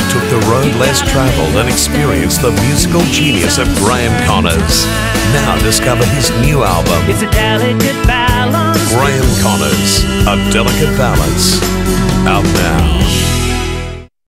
took the road less travelled and experienced the musical genius of Graeme Connors. Now discover his new album, It's a delicate balance. Graeme Connors, A Delicate Balance. Out now.